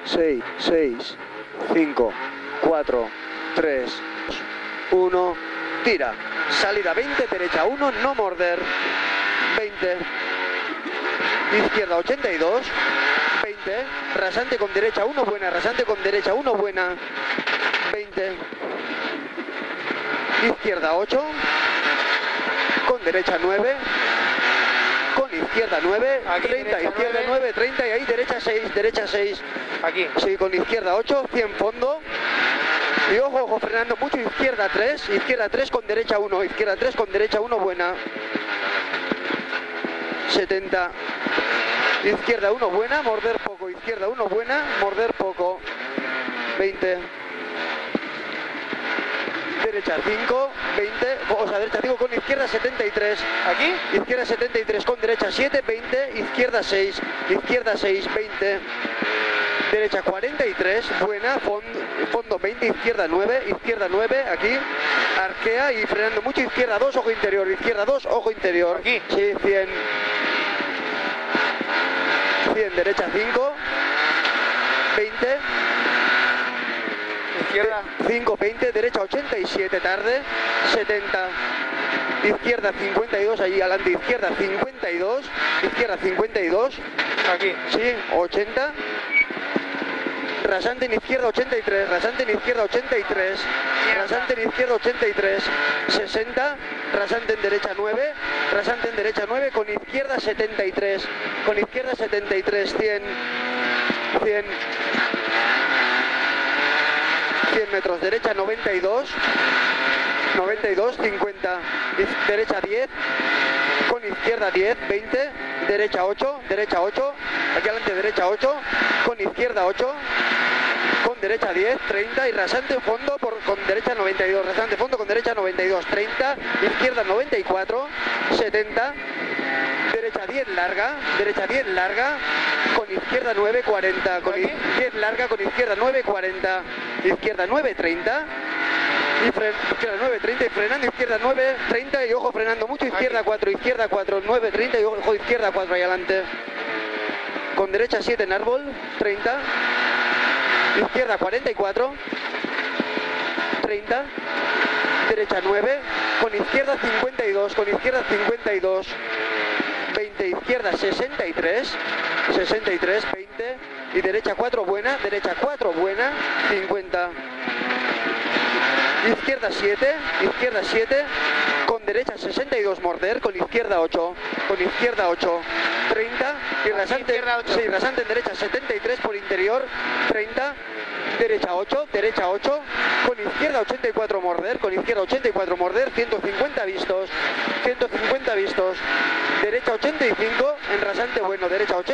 6, 6, 5, 4, 3, 1, tira. Salida 20, derecha 1, no morder. 20. Izquierda 82. 20. Rasante con derecha 1, buena. Rasante con derecha 1, buena. 20. Izquierda 8. Con derecha 9. Con izquierda 9, aquí, 30, izquierda 9, 30 y ahí derecha 6, derecha 6. Aquí. Sí, con izquierda 8, 100 fondo. Y ojo, ojo, frenando mucho, izquierda 3 con derecha 1, izquierda 3 con derecha 1, buena. 70. Izquierda 1, buena, morder poco, izquierda 1, buena, morder poco. 20. Derecha 5, 20, o sea, derecha 5 con izquierda 73. ¿Aquí? Izquierda 73 con derecha 7, 20, izquierda 6, 20. Derecha 43, buena, fondo 20, izquierda 9, aquí, arquea y frenando mucho, izquierda 2, ojo interior, izquierda 2, ojo interior. Aquí. Sí, 100. 100, derecha 5, 20. Izquierda 5, 20, derecha 87, tarde, 70, izquierda 52, allí adelante, izquierda 52, aquí. sí, 80, rasante en izquierda 83, rasante en izquierda 83, rasante en izquierda 83, 60, rasante en derecha 9, rasante en derecha 9, con izquierda 73, 100, 100 metros, derecha 92, 50, derecha 10, con izquierda 10, 20, derecha 8, aquí adelante derecha 8, con izquierda 8, con derecha 10, 30 y rasante fondo con derecha 92, rasante fondo con derecha 92, 30, izquierda 94, 70, derecha 10 larga, con izquierda 9, 40, con 10 larga, con izquierda 9, 40, izquierda 9, 30, y izquierda 9, 30 y frenando, izquierda 9, 30 y ojo frenando mucho, izquierda 4, 9, 30 y ojo izquierda 4 ahí adelante, con derecha 7 en árbol, 30, izquierda 44, 30, derecha 9, con izquierda 52, 20, izquierda 63, 20 y derecha 4 buena, 50. Izquierda 7, con derecha 62 morder, con izquierda 8, 30 y rasante, sí, rasante en derecha 73 por interior, 30, derecha 8, con izquierda 84 morder, 150 vistos, derecha 85 en rasante bueno,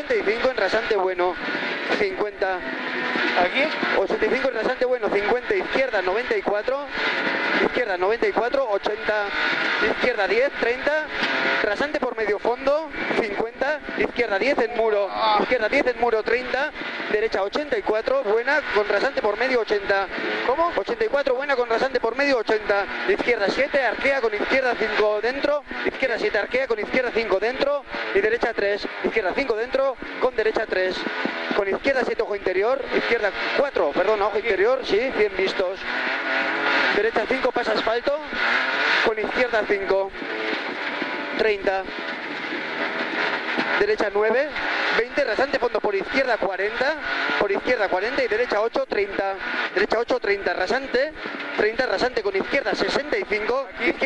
50. Aquí. 85 en rasante bueno, 50, izquierda 94, 80, izquierda 10, 30, rasante por medio fondo, 50, izquierda 10 en muro, 30, derecha 84, buena, con rasante por medio 80, ¿cómo? 84, buena, con rasante por medio 80, izquierda 7, arquea con izquierda 5 dentro, izquierda 7, arquea con izquierda 5 dentro, y derecha 3, izquierda 5 dentro, con derecha 3, con izquierda 7, ojo interior, izquierda 4, perdón, ojo interior, sí, 100 vistos, derecha 5, pasa asfalto, con izquierda 5, 30, derecha 9, 20, rasante fondo por izquierda 40 y derecha 8, 30, rasante, 30, rasante con izquierda 65,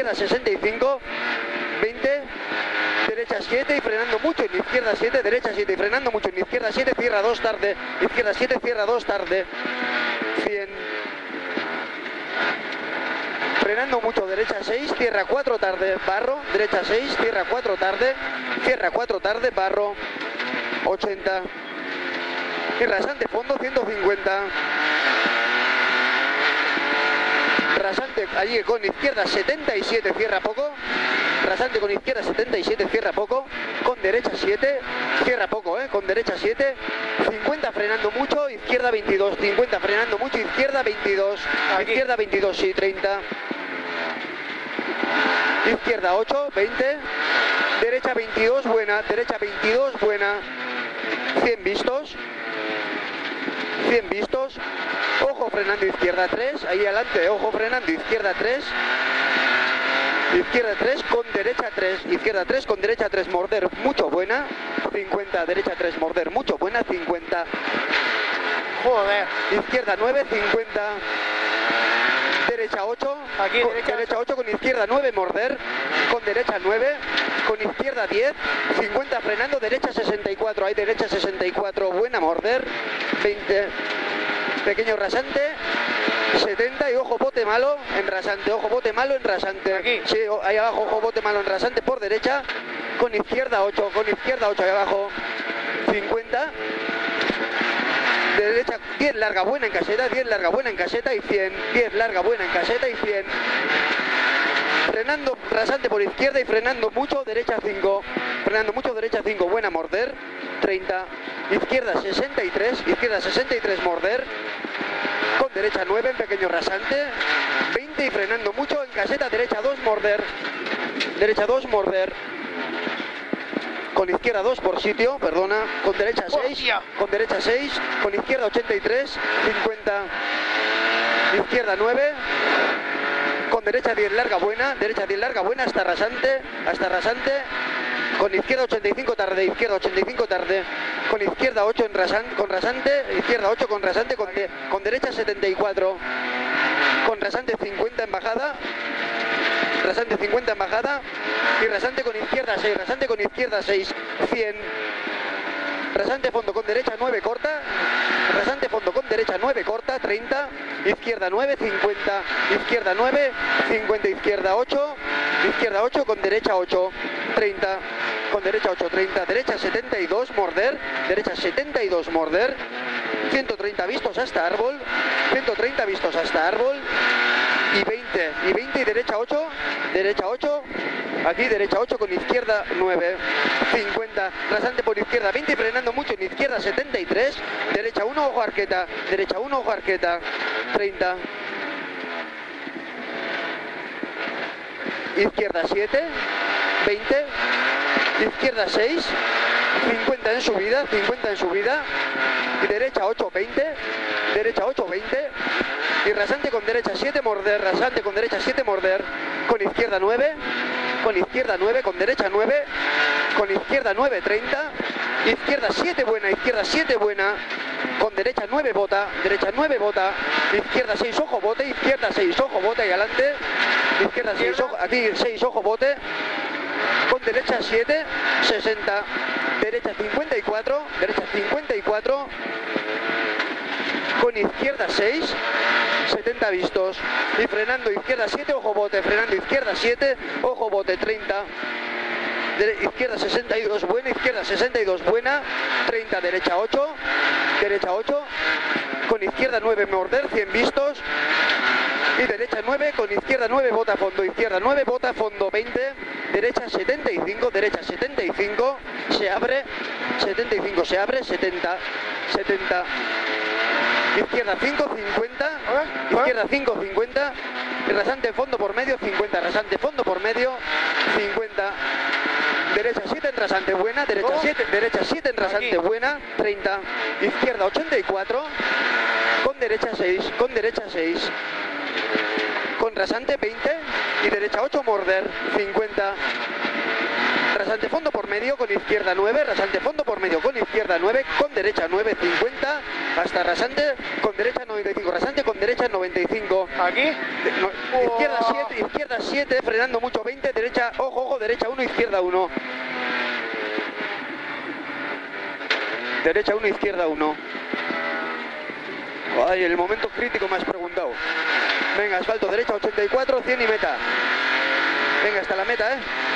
20, derecha 7 y frenando mucho en izquierda 7, derecha 7 y frenando mucho en izquierda 7, cierra 2 tarde, izquierda 7, cierra 2 tarde, 100. Frenando mucho, derecha 6, cierra 4 tarde, barro, derecha 6, cierra 4 tarde, barro, 80. Y rasante fondo, 150. Rasante allí con izquierda 77, cierra poco. Rasante con izquierda 77, cierra poco. Con derecha 7, cierra poco, con derecha 7. 50 frenando mucho, izquierda 22. 50 frenando mucho, izquierda 22. Aquí. Izquierda 22, sí, 30. Izquierda 8, 20. Derecha 22, buena. 100 vistos. 100 vistos. Ojo frenando izquierda 3, ahí adelante, ojo frenando izquierda 3. Izquierda 3 con derecha 3, izquierda 3 con derecha 3, morder mucho buena, 50, derecha 3, morder mucho buena, 50. Joder. Izquierda 9, 50. Derecha 8, Aquí, con, derecha. derecha 8 con izquierda 9, morder, con derecha 9, con izquierda 10, 50 frenando, derecha 64, hay derecha 64, buena morder, 20, pequeño rasante, 70 y ojo bote malo en rasante, ojo bote malo en rasante. Aquí. Sí, ahí abajo, ojo bote malo en rasante por derecha, con izquierda 8, ahí abajo, 50. De derecha 10 larga buena en caseta, 10 larga buena en caseta y 100, 10 larga buena en caseta y 100. Frenando rasante por izquierda y frenando mucho, derecha 5. Frenando mucho, derecha 5, buena morder, 30. Izquierda 63, morder. Con derecha 9 en pequeño rasante, 20 y frenando mucho en caseta, derecha 2, morder. Derecha 2, morder. Con izquierda 2 por sitio, perdona, con derecha 6, Hostia. con derecha 6, con izquierda 83, 50, izquierda 9, con derecha 10 larga buena, hasta rasante, con izquierda 85 tarde, con izquierda 8 en rasante, con rasante, izquierda 8 con rasante, con derecha 74, con rasante 50 en bajada, rasante 50 en bajada y rasante con izquierda 6, 100. Rasante fondo con derecha 9 corta, rasante fondo con derecha 9 corta, 30, izquierda 9, 50, izquierda 9, 50, izquierda 8 con derecha 8, 30, con derecha 8, 30, derecha 72, morder, 130 vistos hasta árbol, y 20 y derecha 8, aquí derecha 8 con izquierda 9, 50, rasante por izquierda 20 y frenando mucho en izquierda 73, derecha 1, ojo arqueta, 30, izquierda 7, 20, izquierda 6, 50 en subida, y derecha 8, 20, y rasante con derecha 7, morder, con izquierda 9, con derecha 9, con izquierda 9, 30, izquierda 7 buena, con derecha 9 bota, izquierda 6 ojo bote, y adelante, izquierda 6 ojo, aquí 6 ojo bote, con derecha 7, 60, derecha 54, con izquierda 6, 70 vistos, y frenando izquierda 7, ojo bote, 30, izquierda 62 buena, 30, derecha 8, con izquierda 9 morder, 100 vistos, y derecha 9, con izquierda 9 bota fondo, 20, derecha 75, se abre, 70, izquierda 5, 50, y rasante fondo por medio, 50, 50, derecha 7 en rasante buena, derecha 7 en rasante buena, 30, izquierda 84, con derecha 6, con rasante 20 y derecha 8 morder, 50, rasante fondo por medio con izquierda 9, rasante fondo por medio con izquierda 9, con derecha 9, 50, hasta rasante con derecha 95, rasante con derecha 95. Aquí. Izquierda 7, frenando mucho 20, derecha, ojo, derecha 1, izquierda 1. Derecha 1, izquierda 1. Ay, el momento crítico me has preguntado. Venga, asfalto, derecha 84, 100 y meta. Venga, hasta la meta, ¿eh?